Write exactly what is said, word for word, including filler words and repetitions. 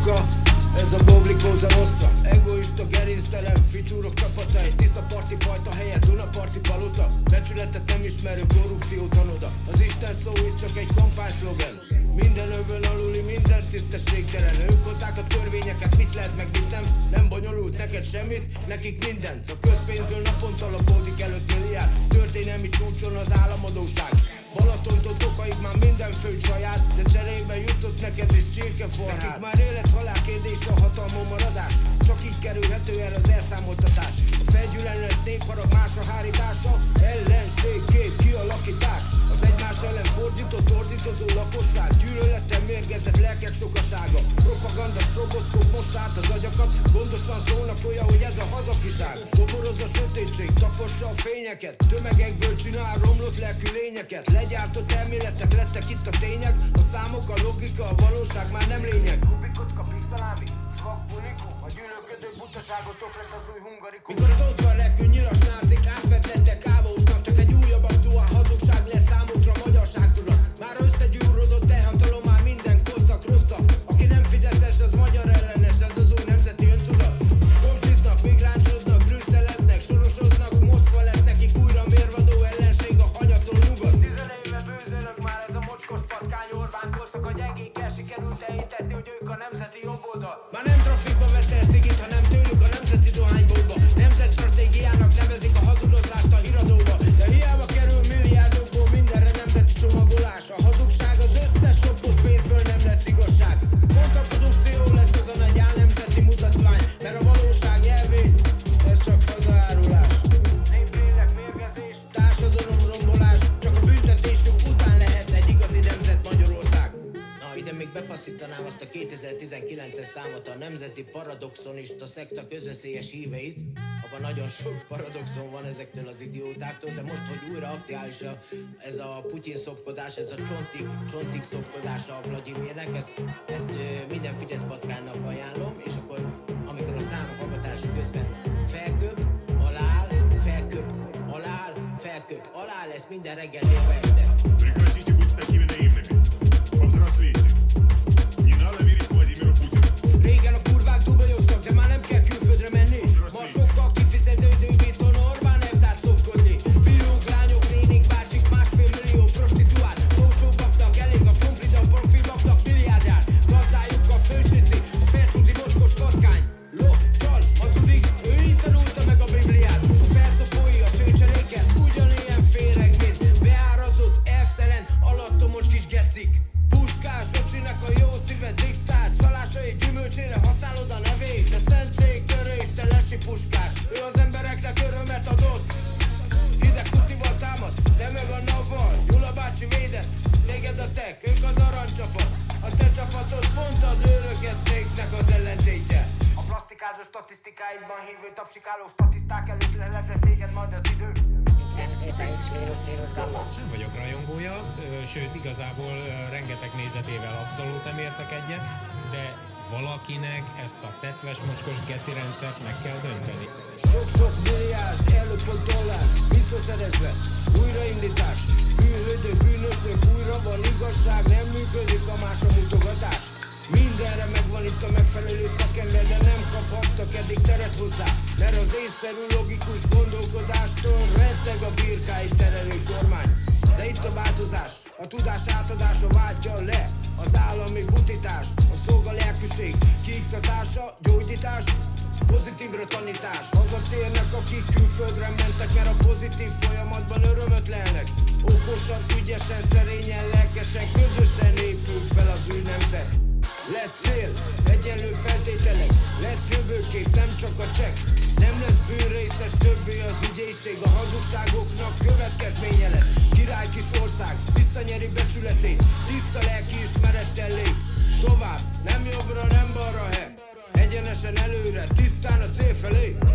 munka, ez a Bovli Cosa Nostra. Egoista, gerinctelen, ficsúrok csapatai, tiszta parti pajta helyett Dunaparti palota. Becsületet nem ismerő korrupció tanoda. Az Isten szó itt csak egy kampányszlogen. Minden övön aluli, minden tisztességtelen. Ők hozzák a törvényeket, mit lehet meg mit nem. Nem bonyolult neked semmit, nekik mindent. A közpénzből naponta lapódik előtt milliárd. Történelmi csúcson az államadóság. Balatontól Tokaig már minden főt saját, de cserébe jutott neked is csirkeforrát. Nekik már élet-halál kérdés a hatalmon maradás. Csak így kerülhető el az elszámoltatás. A felgyűlölet népharag más a hárítása. Ellenségkép kialakítás. Az egymás ellen fordított, ordítozó lakosság. Gyűlöletten mérgezett lelkek sokasága. Propaganda, stroboszkóp most át az agyakat. Gondosan szólnak olyan, hogy ez a hazafiság. Toboroz a sötétség, tapossa a fényeket. Tömegekből csinál romlott lelkű lényeket. Legyártott elméletek lettek itt a tények. A számok, a logika, a valóság már nem lényeg. Kubikocka, pixelámi, svakunikum. A gyűlölködő butaságot lett az új hungarikum. Mikor az udvar lelkű nyilas názik átvet lettek kávósnak. Csak egy újabb aktuál hazugság lesz számukra magyarság tudat. Már összegyúrodott elhatalom, már minden korszak rossza. Aki nem fideszes, az magyar ellenes, ez az új nemzeti öntudat. Kompliznak, migráncsoznak, brüsszeleznek, sorosoznak, Moszkva lett nekik újra mérvadó ellenség a hanyatól nyugat. Tizenéve bőzölök már ez a mocskos patkány Orbán korszak, a gyengékkel sikerült elhitetni, hogy ők a nemzeti jobboldal. Már nem trafikba veszel cigit, hanem tőlük a nemzeti dohányboltba. Nemzetstratégiának nevezik a hazudozást a híradóba. De hiába kerül milliárdokból mindenre nemzeti csomagolás. A hazugság az összes lopott pénzből nem lesz igazság. Kontraprodukció lesz az a nagy álnemzeti mutatvány. Mert a valóság nyelvén ez csak hazaárulás. Néplélek mérgezés, társadalom rombolás. Csak a büntetésük után lehet egy igazi nemzet Magyarország. Na, ide még bepasszítanám azt a kétezer-tizenkilences számot, a Nemzeti Paradoxonista Szekta közveszélyes híveit. Abban nagyon sok paradoxon van ezektől az idiótáktól, de most, hogy újra aktuális a, ez a Putyin szopkodás, ez a csontig, csontig szopkodása a Vladimirnek, ezt, ezt ö, minden Fidesz patkánynak ajánlom, és akkor amikor a szám hallgatása közben felköp, aláll, felköp, aláll, felköp, aláll, ezt minden reggel élve este. Прекратите быть такими наивными. Повзрослейте. Не надо верить Владимиру Путину. Régen a kurvák dubajoztak, de már nem kell külföldre menni. Ma sokkal kifizetődőbb itthon Orbán elvtárs szopkodni. Fiúk, lányok, nénik, bácsik, másfél millió prostituált. Tócsókaknak elég a krumpli, de a profilaknak milliárdjár. Gazdájuk a főcsici, a felcsúti mocskos patkány. Lop, csal, hazudik, ő így tanulta meg a Bibliát. A felszopói a csőcseléket, ugyanilyen féreg, mint beárazott, elvtelen, alattomos kis gecik. Puskás, Ocsinak a jó szíve diktát. Szalásai gyümölcsére használod a nevét. De szentségtörés, te lesi puskás. Ő az embereknek örömet adott. Hideg kutival támad, te meg a navval. Gyula bácsi védett, téged a tek, ők az aranycsapat. A te csapatod pont az őrökesztéknek az ellentétje. A plastikázó statisztikáidban hívő tapsikáló statiszták előtt lelekre téged majd az idő. Nem vagyok rajongója, ö, sőt igazából ö, rengeteg nézetével abszolút nem értek egyet, de valakinek ezt a tetves mocskos geci rendszert meg kell dönteni. Sok-sok milliárd, ellopott dollár, visszaszerezve, újraindítás. Bűnhődő bűnösök, újra van igazság, nem működik a más a mutogatás. Mindenre megvan itt a megfelelő szakember, de nem kaphattak eddig teret hozzá. Mert az észszerű logikus gondolkodástól retteg a birkáit terelő kormány. De itt a változás, a tudás átadása váltja le az állami butitást. A szolga lelkűség, kiiktatása, gyógyítás, pozitívra tanítás. Hazatérnek, akik külföldre mentek, mert a pozitív folyamatban örömöt lelnek. Okosan, ügyesen, szerényen, lelkesen, közösen épül fel az új nemzet. Lesz cél, egyenlő feltételek, lesz jövőkép, nem csak a csekk. Nem lesz bűnrészes, többé az ügyészség, a hazugságoknak következménye lesz. Király kis ország, visszanyeri becsületét, tiszta lelki ismerettel lép. Tovább, nem jobbra, nem balra, he, egyenesen előre, tisztán a cél felé.